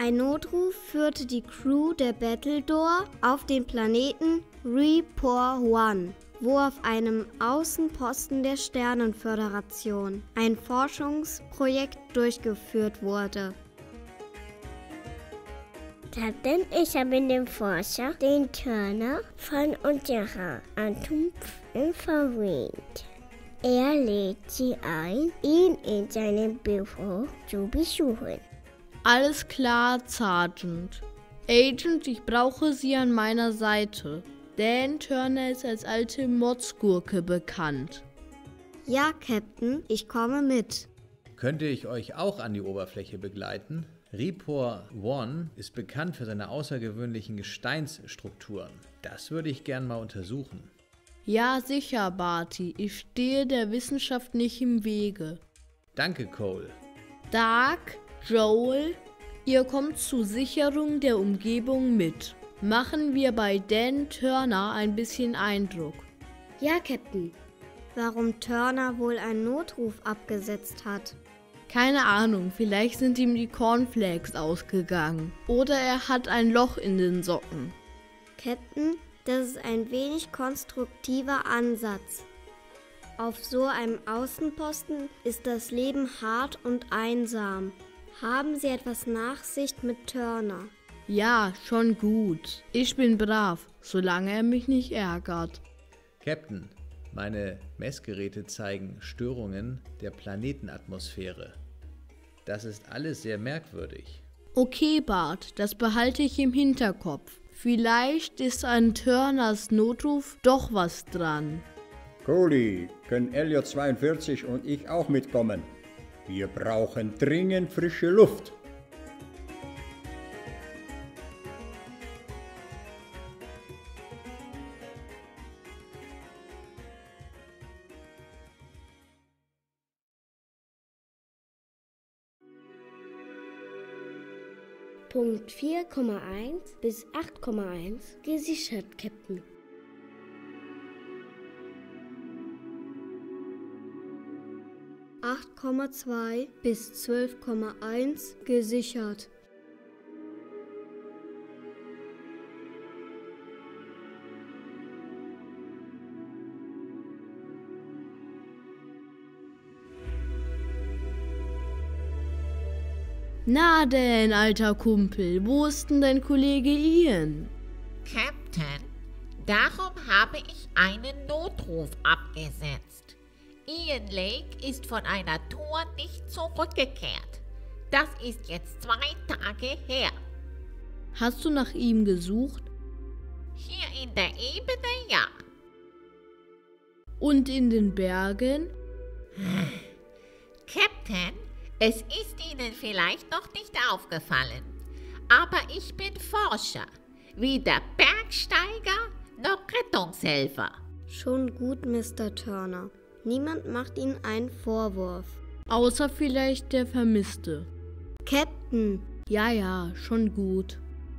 Ein Notruf führte die Crew der Battledore auf den Planeten Repor One, wo auf einem Außenposten der Sternenföderation ein Forschungsprojekt durchgeführt wurde. Captain, ich habe den Forscher, den Turner, von unserer Atomwaffen verwöhnt. Er lädt Sie ein, ihn in seinem Büro zu besuchen. Alles klar, Sergeant. Agent, ich brauche Sie an meiner Seite. Dan Turner ist als alte Motzgurke bekannt. Ja, Captain, ich komme mit. Könnte ich euch auch an die Oberfläche begleiten? Repor One ist bekannt für seine außergewöhnlichen Gesteinsstrukturen. Das würde ich gern mal untersuchen. Ja, sicher, Barty. Ich stehe der Wissenschaft nicht im Wege. Danke, Cole. Doug, Joel, ihr kommt zur Sicherung der Umgebung mit. Machen wir bei Dan Turner ein bisschen Eindruck. Ja, Captain. Warum Turner wohl einen Notruf abgesetzt hat? Keine Ahnung, vielleicht sind ihm die Cornflakes ausgegangen. Oder er hat ein Loch in den Socken. Captain, das ist ein wenig konstruktiver Ansatz. Auf so einem Außenposten ist das Leben hart und einsam. Haben Sie etwas Nachsicht mit Turner? Ja, schon gut. Ich bin brav, solange er mich nicht ärgert. Captain, meine Messgeräte zeigen Störungen der Planetenatmosphäre. Das ist alles sehr merkwürdig. Okay, Bart, das behalte ich im Hinterkopf. Vielleicht ist an Turners Notruf doch was dran. Cody, können Elliot 42 und ich auch mitkommen? Wir brauchen dringend frische Luft. Punkt 4,1 bis 8,1 gesichert, Captain. (8,2 bis 12,1) gesichert. Na denn, alter Kumpel, wo ist denn dein Kollege Ian? Captain, darum habe ich einen Notruf abgesetzt. Ian Lake ist von einer Tour nicht zurückgekehrt. Das ist jetzt 2 Tage her. Hast du nach ihm gesucht? Hier in der Ebene, ja. Und in den Bergen? Captain, es ist Ihnen vielleicht noch nicht aufgefallen, aber ich bin Forscher, weder Bergsteiger noch Rettungshelfer. Schon gut, Mr. Turner. Niemand macht Ihnen einen Vorwurf. Außer vielleicht der Vermisste. Captain! Ja, schon gut.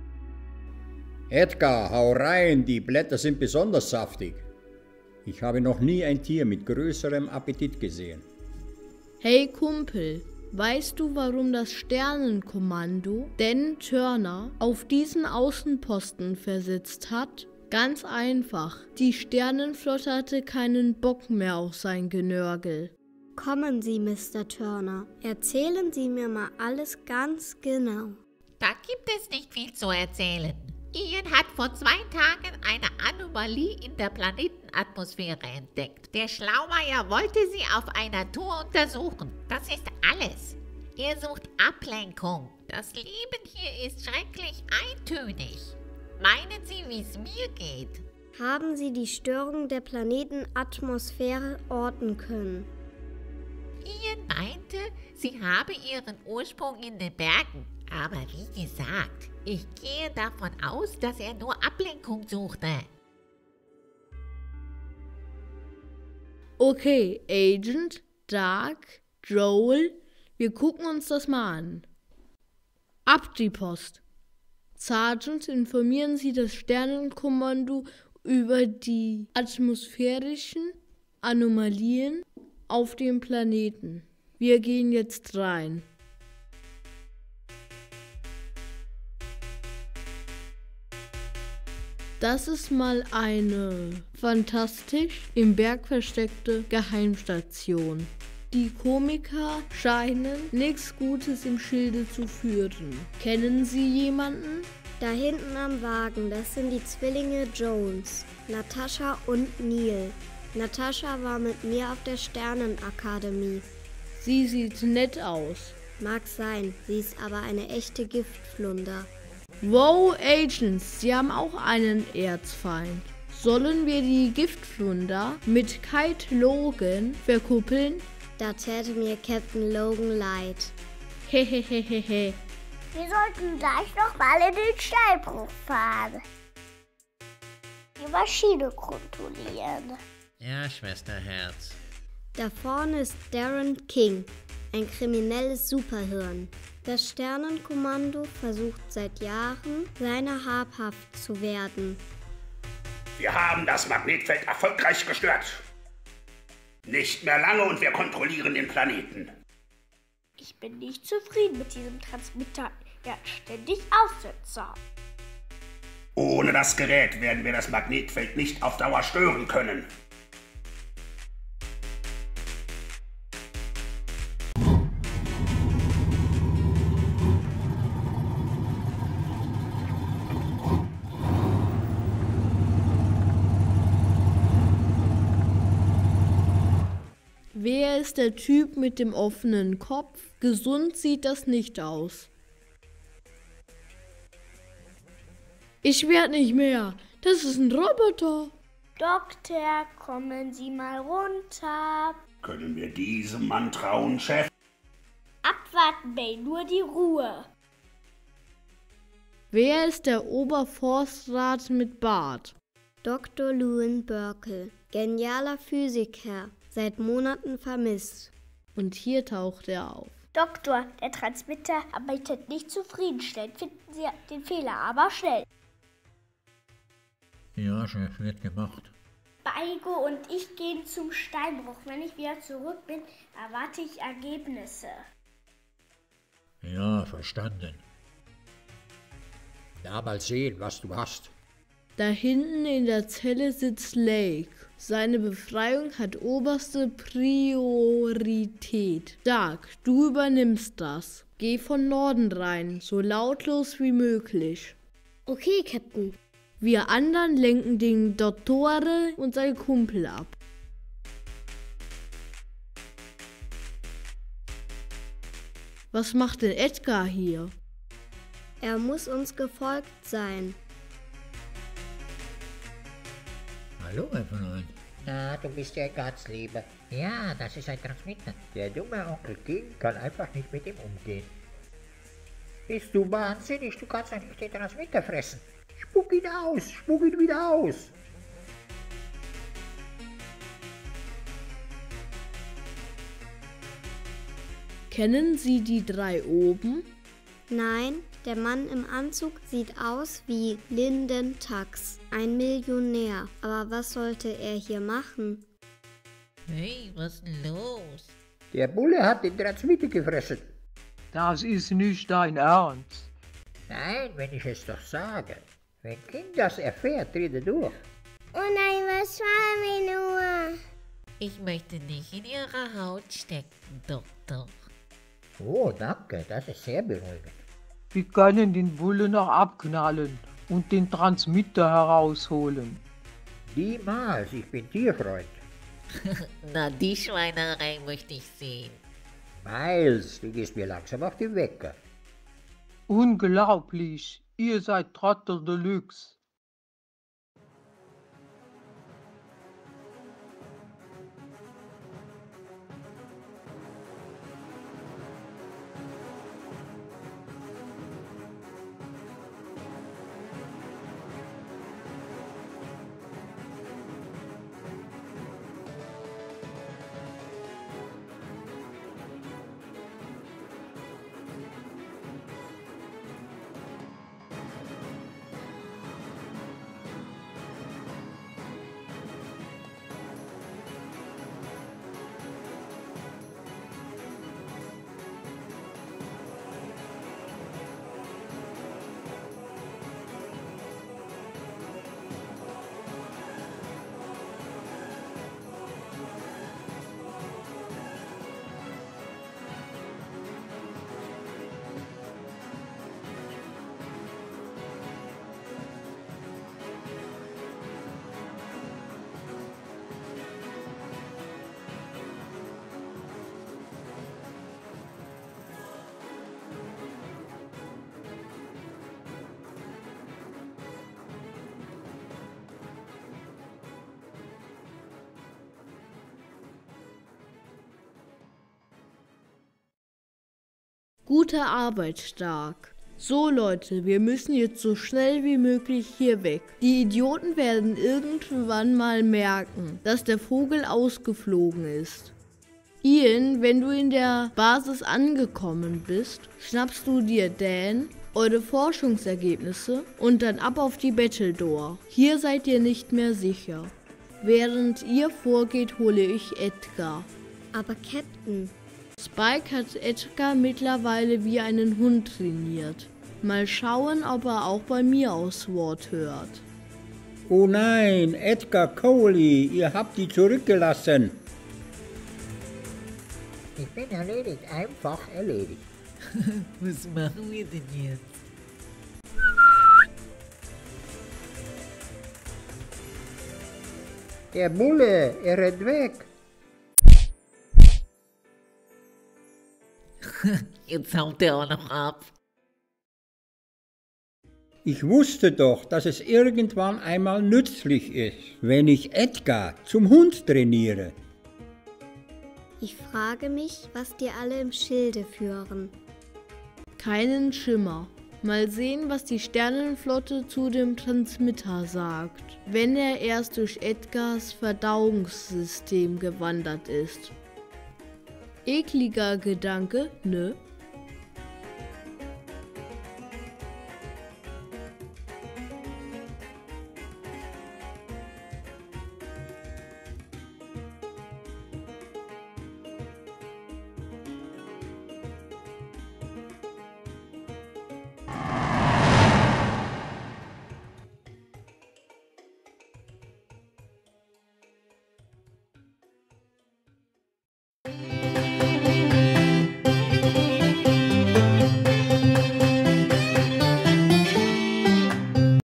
Edgar, hau rein, die Blätter sind besonders saftig. Ich habe noch nie ein Tier mit größerem Appetit gesehen. Hey Kumpel, weißt du, warum das Sternenkommando Dan Turner auf diesen Außenposten versetzt hat? Ganz einfach. Die Sternenflotte hatte keinen Bock mehr auf sein Genörgel. Kommen Sie, Mr. Turner. Erzählen Sie mir mal alles ganz genau. Da gibt es nicht viel zu erzählen. Ian hat vor 2 Tagen eine Anomalie in der Planetenatmosphäre entdeckt. Der Schlaumeier wollte sie auf einer Tour untersuchen. Das ist alles. Er sucht Ablenkung. Das Leben hier ist schrecklich eintönig. Meinen Sie, wie es mir geht? Haben Sie die Störung der Planetenatmosphäre orten können? Ian meinte, sie habe ihren Ursprung in den Bergen. Aber wie gesagt, ich gehe davon aus, dass er nur Ablenkung suchte. Okay, Agent, Doug, Joel, wir gucken uns das mal an. Ab die Post. Sergeant, informieren Sie das Sternenkommando über die atmosphärischen Anomalien auf dem Planeten. Wir gehen jetzt rein. Das ist mal eine fantastisch im Berg versteckte Geheimstation. Die Komiker scheinen nichts Gutes im Schilde zu führen. Kennen Sie jemanden? Da hinten am Wagen, das sind die Zwillinge Jones, Natascha und Neil. Natascha war mit mir auf der Sternenakademie. Sie sieht nett aus. Mag sein, sie ist aber eine echte Giftflunder. Wow, Agents, Sie haben auch einen Erzfeind. Sollen wir die Giftflunder mit Kite Logan verkuppeln? Da täte mir Captain Logan leid. Hehehehe. Wir sollten gleich noch mal in den Steinbruch fahren. Die Maschine kontrollieren. Ja, Schwesterherz. Da vorne ist Darren King, ein kriminelles Superhirn. Das Sternenkommando versucht seit Jahren, seiner habhaft zu werden. Wir haben das Magnetfeld erfolgreich gestört. Nicht mehr lange und wir kontrollieren den Planeten. Ich bin nicht zufrieden mit diesem Transmitter. Er hat ständig Aussetzer. Ohne das Gerät werden wir das Magnetfeld nicht auf Dauer stören können. Wer ist der Typ mit dem offenen Kopf? Gesund sieht das nicht aus. Ich werde nicht mehr. Das ist ein Roboter. Doktor, kommen Sie mal runter. Können wir diesem Mann trauen, Chef? Abwarten, May, nur die Ruhe. Wer ist der Oberforstrat mit Bart? Dr. Lewin Burkle, genialer Physiker, seit Monaten vermisst. Und hier taucht er auf. Doktor, der Transmitter arbeitet nicht zufriedenstellend. Finden Sie den Fehler aber schnell. Ja, Chef, wird gemacht. Baigo und ich gehen zum Steinbruch. Wenn ich wieder zurück bin, erwarte ich Ergebnisse. Ja, verstanden. Ja, mal sehen, was du hast. Da hinten in der Zelle sitzt Lake. Seine Befreiung hat oberste Priorität. Doug, du übernimmst das. Geh von Norden rein, so lautlos wie möglich. Okay, Captain. Wir anderen lenken den Dottore und seinen Kumpel ab. Was macht denn Edgar hier? Er muss uns gefolgt sein. Hallo, Evelyn. Na, du bist ja ganz Liebe. Ja, das ist ein Transmitter. Der dumme Onkel King kann einfach nicht mit ihm umgehen. Bist du wahnsinnig? Du kannst doch nicht den Transmitter fressen. Spuck ihn aus! Spuck ihn wieder aus! Kennen Sie die drei oben? Nein, der Mann im Anzug sieht aus wie Lyndon Tux, ein Millionär. Aber was sollte er hier machen? Hey, was ist denn los? Der Bulle hat den Transmitter gefressen. Das ist nicht dein Ernst. Nein, wenn ich es doch sage. Wenn King das erfährt, dreht er durch. Oh nein, was war mir nur? Ich möchte nicht in ihrer Haut stecken, Doktor. Oh, danke, das ist sehr beruhigend. Wir können den Bulle noch abknallen und den Transmitter herausholen. Niemals, ich bin Tierfreund. Na, die Schweinerei möchte ich sehen. Miles, du gehst mir langsam auf den Wecker. Unglaublich, ihr seid Trottel Deluxe. Gute Arbeit, Stark. So Leute, wir müssen jetzt so schnell wie möglich hier weg. Die Idioten werden irgendwann mal merken, dass der Vogel ausgeflogen ist. Ian, wenn du in der Basis angekommen bist, schnappst du dir Dan, eure Forschungsergebnisse und dann ab auf die Battledore. Hier seid ihr nicht mehr sicher. Während ihr vorgeht, hole ich Edgar. Aber Captain, Spike hat Edgar mittlerweile wie einen Hund trainiert. Mal schauen, ob er auch bei mir aufs Wort hört. Oh nein, Edgar Coley, ihr habt die zurückgelassen. Ich bin erledigt, einfach erledigt. Was machen wir denn jetzt? Der Bulle, er rennt weg. Jetzt haut er auch noch ab. Ich wusste doch, dass es irgendwann einmal nützlich ist, wenn ich Edgar zum Hund trainiere. ich frage mich, was die alle im Schilde führen. Keinen Schimmer. Mal sehen, was die Sternenflotte zu dem Transmitter sagt, wenn er erst durch Edgars Verdauungssystem gewandert ist. Ekliger Gedanke, ne?